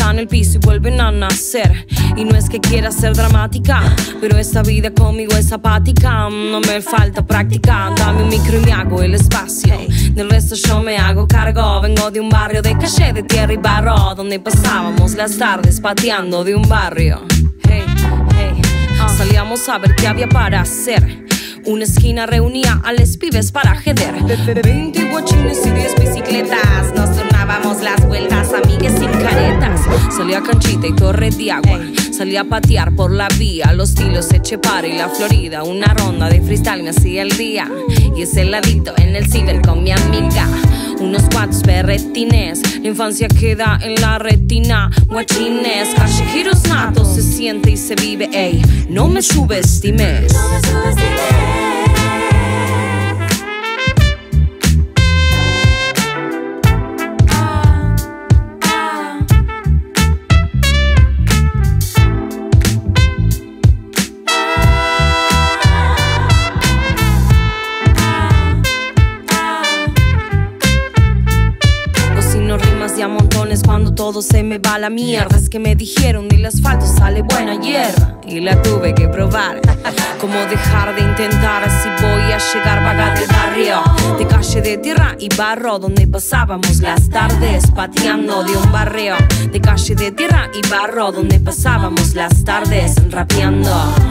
en el piso y vuelven a nacer. Y no es que quiera ser dramática, pero esta vida conmigo es apática. No me falta práctica, dame un micro y me hago el espacio. Del resto yo me hago cargo. Vengo de un barrio de calle, de tierra y barro, donde pasábamos las tardes pateando de un barrio. Hey, hey, salíamos a ver qué había para hacer. Una esquina reunía a les pibes para jeder. 20 guachines y 10 bicicletas. Nos turnábamos las vueltas, amigues sin caretas. Salía Canchita y Torre de Agua. Salía a patear por la vía, los tilos, Etxepare y la Florida. Una ronda de freestyle me hacía el día. Y ese ladito en el ciber con mi amiga. Unos cuantos berretines, la infancia queda en la retina. Guachines, callejeros natos, se siente y se vive, ey. No me subestimes. No me subestimes. A montones cuando todo se me va a la mierda. Es que me dijeron del asfalto sale buena hierba y la tuve que probar. Cómo dejar de intentar, así voy a llegar vaga del barrio, de calle de tierra y barro, donde pasábamos las tardes pateando de un barrio. De calle de tierra y barro, donde pasábamos las tardes rapeando.